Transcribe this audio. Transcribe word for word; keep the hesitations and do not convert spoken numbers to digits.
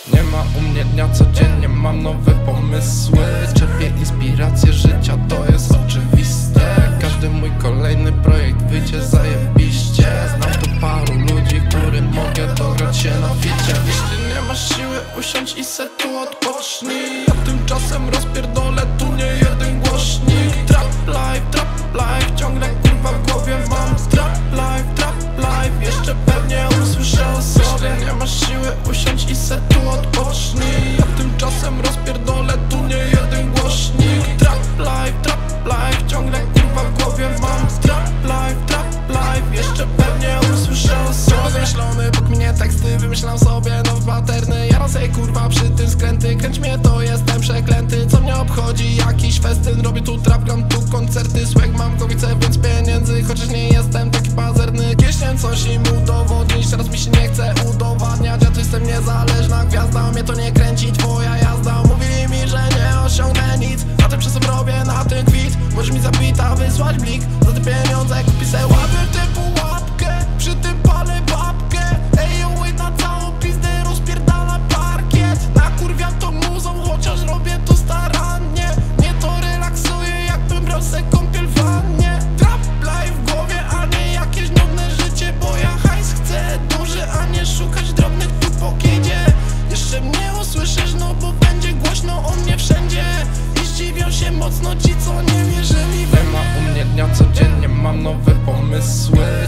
Nie ma u mnie dnia, codziennie mam nowe pomysły. Czerpię inspirację życia, to jest oczywiste. Każdy mój kolejny projekt wyjdzie zajebiście. Znam tu paru ludzi, którym mogę dograć się na ficie. Jeśli nie masz siły, usiądź i se tu odpocznij. A tymczasem rozpierdolę tu nie jeden głośnik. Trap life, trap life, ciągle kurwa w głowie mam. Trap life, trap life, jeszcze pewnie usłyszę o sobie. Jeśli nie masz siły, usiądź i se tu odpocznij. A tymczasem rozpierdolę tu nie jeden głośnik. Trap life, trap life, ciągle kurwa w głowie mam. Trap life, trap life, jeszcze pewnie usłyszę o sobie. Zamyślony, pod mnie teksty, wymyślam sobie nowe paterny. Jaram sobie kurwa przy tym skręty, kręć mnie to jestem przeklęty. Co mnie obchodzi jakiś festyn, robię tu trap, gram tu koncerty. Swag mam kowice, więc pieniędzy, chociaż nie jestem taki pazerny. Kieśnię coś im udowodnić, teraz mi się nie chce udowadniać. Ja tu jestem niezależna gwiazda, mnie to nie kręci twoja jazda. Mówili mi, że nie osiągnę nic, a tymczasem robię na ten kwit. Możesz mi zapita wysłać blik, za te pieniądze kupi se łapy typu łapkę. Przy tym palę babkę, ej na całą pizdę rozpierdala parkiet. Nakurwiam to muzą, chociaż robię to starannie. Mnie to relaksuje, jakbym brał se kąpiel w wannie. Trap life w głowie, a nie jakieś nudne życie. Bo ja hajs chcę duży, a nie szukać drobnych tu po kidzie. Jeszcze mnie usłyszysz, no bo będzie głośno o mnie wszędzie. I zdziwią się mocno ci, co nie wierzyli we mnie. Nie ma u mnie dnia, codziennie mam nowe pomysły.